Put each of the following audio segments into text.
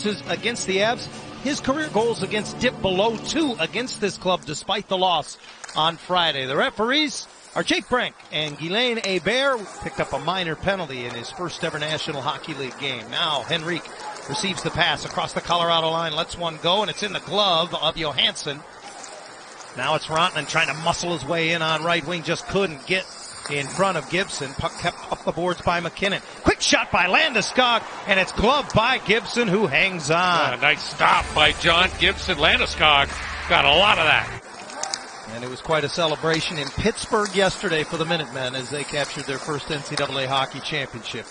appearances against the Avs. His career goals against dipped below 2 against this club despite the loss on Friday. The referees are Jake Brink and Guylaine Hébert. Picked up a minor penalty in his first ever National Hockey League game. Now Henrique receives the pass across the Colorado line, lets one go, and it's in the glove of Johansson. Now it's Rantanen trying to muscle his way in on right wing, just couldn't get in front of Gibson. Puck kept up the boards by McKinnon. Quick shot by Landeskog, and it's gloved by Gibson, who hangs on. Nice stop by John Gibson. Landeskog got a lot of that. And it was quite a celebration in Pittsburgh yesterday for the Minutemen as they captured their first NCAA hockey championship.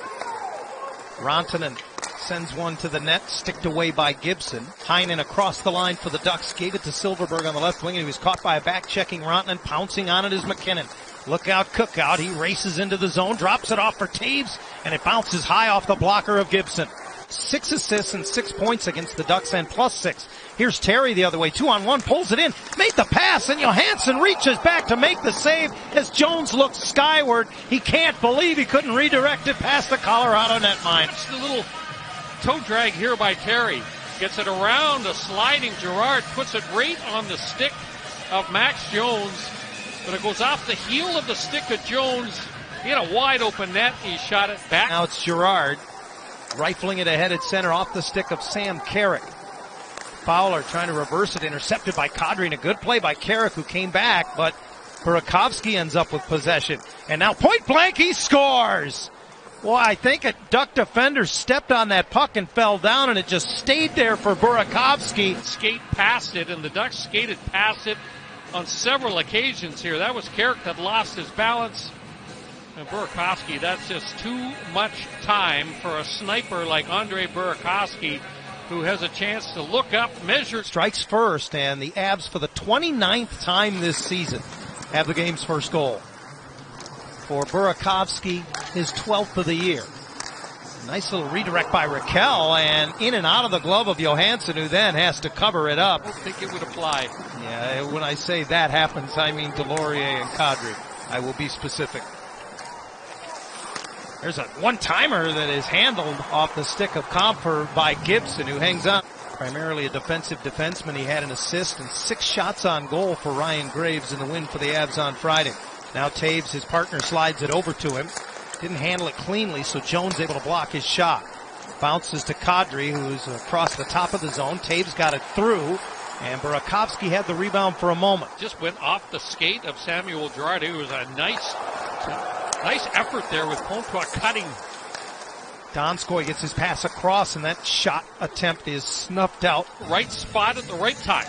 Rantanen sends one to the net, sticked away by Gibson. Heinen across the line for the Ducks, gave it to Silverberg on the left wing, and he was caught by a back-checking Rantanen. Pouncing on it is McKinnon. Look out, Cookout. He races into the zone, drops it off for Taves, and it bounces high off the blocker of Gibson. 6 assists and 6 points against the Ducks, and +6. Here's Terry the other way, 2-on-1, pulls it in, made the pass, and Johansson reaches back to make the save as Jones looks skyward. He can't believe he couldn't redirect it past the Colorado netmine. It's the little toe drag here by Terry. Gets it around a sliding Girard, puts it right on the stick of Max Jones, but it goes off the heel of the stick of Jones. He had a wide open net. He shot it back. Now it's Girard rifling it ahead at center off the stick of Sam Carrick. Fowler trying to reverse it, intercepted by Kadri, and a good play by Carrick, who came back, but Burakovsky ends up with possession. And now point blank, he scores! Well, I think a Duck defender stepped on that puck and fell down, and it just stayed there for Burakovsky. Skate past it, and the Ducks skated past it on several occasions here. That was Carrick that lost his balance. And Burakovsky, that's just too much time for a sniper like Andre Burakovsky, who has a chance to look up, measure. Strikes first, and the Avs for the 29th time this season have the game's first goal. For Burakovsky, his 12th of the year. Nice little redirect by Raquel, and in and out of the glove of Johansson, who then has to cover it up. I don't think it would apply. Yeah, when I say that happens, I mean Delorier and Kadri. I will be specific. There's a one-timer that is handled off the stick of Compher by Gibson, who hangs on. Primarily a defensive defenseman, he had an assist and 6 shots on goal for Ryan Graves in the win for the Avs on Friday. Now Taves, his partner, slides it over to him. Didn't handle it cleanly, so Jones able to block his shot. Bounces to Kadri, who's across the top of the zone. Taves got it through, and Burakovsky had the rebound for a moment. Just went off the skate of Samuel Girard. It was a nice effort there with Comtois cutting. Donskoy gets his pass across, and that shot attempt is snuffed out. Right spot at the right time.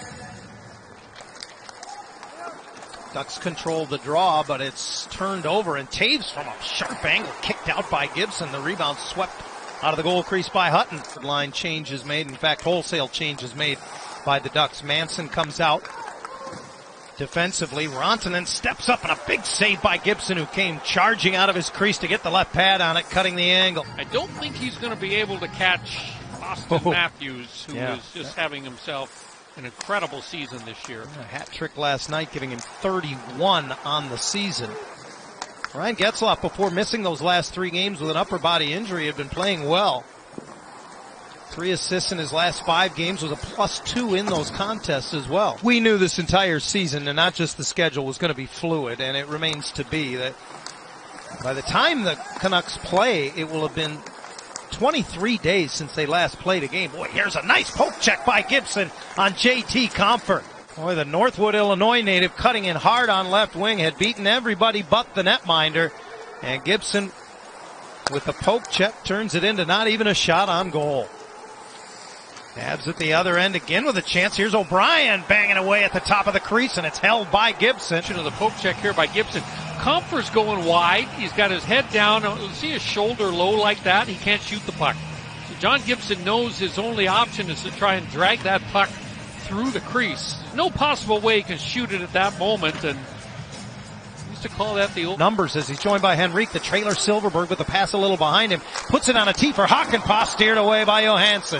Ducks control the draw, but it's turned over, and Taves from a sharp angle kicked out by Gibson. The rebound swept out of the goal crease by Hutton. Line change is made. In fact, wholesale change is made by the Ducks. Manson comes out defensively. Rantanen steps up, and a big save by Gibson, who came charging out of his crease to get the left pad on it, cutting the angle. I don't think he's going to be able to catch Austin Matthews, who is just having himself an incredible season this year. A hat trick last night, giving him 31 on the season. Ryan Getzlaf, before missing those last 3 games with an upper body injury, had been playing well. 3 assists in his last 5 games, was a +2 in those contests as well. We knew this entire season, and not just the schedule, was going to be fluid, and it remains to be. That by the time the Canucks play, it will have been 23 days since they last played a game. Boy, here's a nice poke check by Gibson on JT Compher. Boy, the Northwood, Illinois native cutting in hard on left wing, had beaten everybody but the netminder. And Gibson, with the poke check, turns it into not even a shot on goal. Avs at the other end again with a chance. Here's O'Brien banging away at the top of the crease, and it's held by Gibson. The poke check here by Gibson. Compher's going wide. He's got his head down. See his shoulder low like that? He can't shoot the puck. So John Gibson knows his only option is to try and drag that puck through the crease. No possible way he can shoot it at that moment, and he used to call that the old numbers as he's joined by Henrique. The trailer Silverberg with the pass a little behind him. Puts it on a tee for Hakanpää, steered away by Johansson.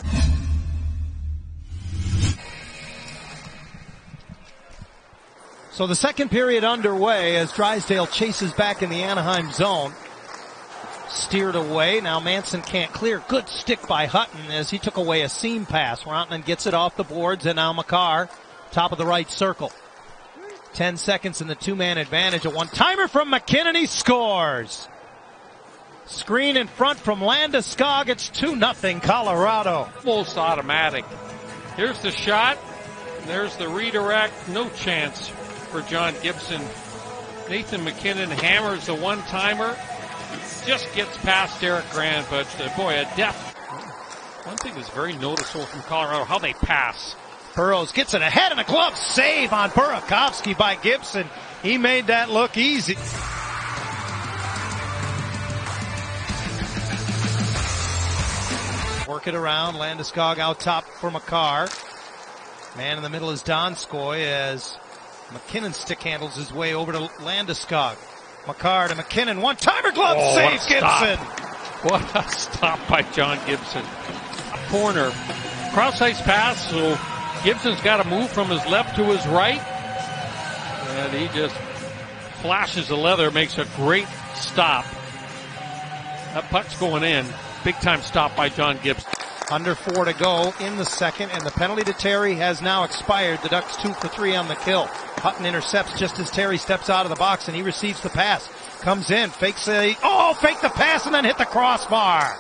So the second period underway as Drysdale chases back in the Anaheim zone. steered away. Now Manson can't clear. Good stick by Hutton as he took away a seam pass. Rantanen gets it off the boards, and now Makar, top of the right circle. 10 seconds in the two-man advantage. A one-timer from MacKinnon. He scores. Screen in front from Landeskog. It's 2-0 Colorado. Almost automatic. Here's the shot. There's the redirect. No chance for John Gibson. Nathan MacKinnon hammers the one-timer. Just gets past Derek Grant, but boy, a depth. One thing that's very noticeable from Colorado, how they pass. Burrows gets it ahead, and a glove save on Burakovsky by Gibson. He made that look easy. Work it around. Landeskog out top for Makar. Man in the middle is Donskoy as MacKinnon stick handles his way over to Landeskog. Makar to MacKinnon. One-timer glove save, Gibson. What a stop by John Gibson. Corner. Cross-ice pass, so Gibson's got to move from his left to his right. And he just flashes the leather, makes a great stop. That puck's going in. Big-time stop by John Gibson. Under 4 to go in the second, and the penalty to Terry has now expired. The Ducks 2 for 3 on the kill. Hutton intercepts just as Terry steps out of the box, and he receives the pass. Comes in, fakes fake the pass, and then hit the crossbar.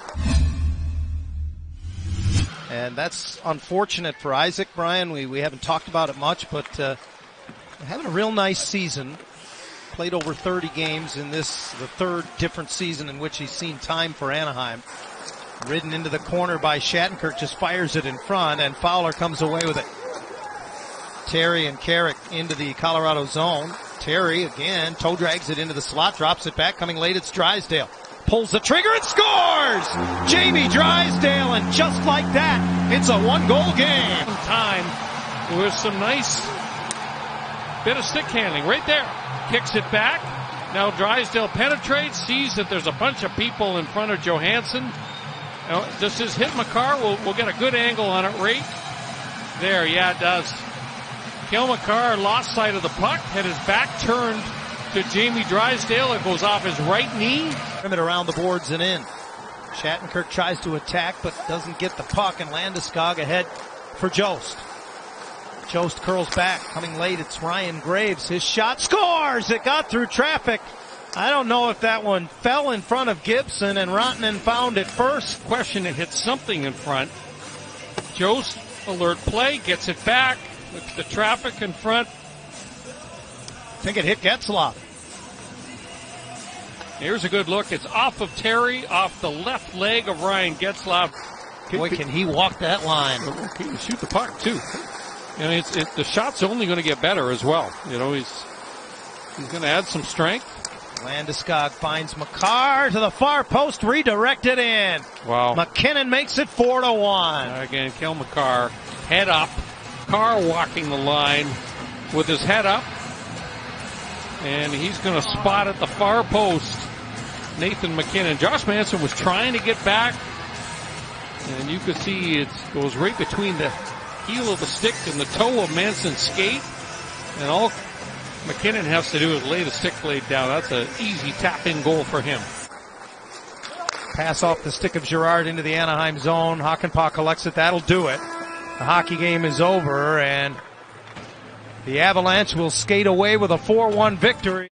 And that's unfortunate for Isaac, Brian. We haven't talked about it much, but having a real nice season. Played over 30 games in this, the third different season in which he's seen time for Anaheim. Ridden into the corner by Shattenkirk, just fires it in front, and Fowler comes away with it. Terry and Carrick into the Colorado zone. Terry again, toe drags it into the slot, drops it back, coming late, it's Drysdale. Pulls the trigger and scores! Jamie Drysdale, and just like that, it's a one-goal game. Time with some nice bit of stick handling right there. Kicks it back. Now Drysdale penetrates, sees that there's a bunch of people in front of Johansson. Does this hit Makar? We'll get a good angle on it right there. Yeah, it does. Cale Makar lost sight of the puck, had his back turned to Jamie Drysdale. It goes off his right knee. It around the boards and in. Shattenkirk tries to attack but doesn't get the puck, and Landeskog ahead for Jost. Jost curls back, coming late, it's Ryan Graves. His shot scores! It got through traffic. I don't know if that one fell in front of Gibson, and Rantanen found it first. Question, it hit something in front. Jost, alert play, gets it back. Looks at the traffic in front. I think it hit Getzlaf. Here's a good look. It's off of Terry, off the left leg of Ryan Getzlaf. Boy, can he walk that line. He can shoot the puck, too. And the shot's only going to get better as well. You know, he's going to add some strength. Landeskog finds Makar to the far post, redirected in. Wow. MacKinnon makes it 4-1. Again, Cale Makar, head up. Carr walking the line with his head up. And he's going to spot at the far post Nathan MacKinnon. Josh Manson was trying to get back. And you could see it goes right between the heel of the stick and the toe of Manson's skate. And all MacKinnon has to do is lay the stick blade down. That's an easy tap-in goal for him. Pass off the stick of Girard into the Anaheim zone. Hakanpää collects it. That'll do it. The hockey game is over, and the Avalanche will skate away with a 4-1 victory.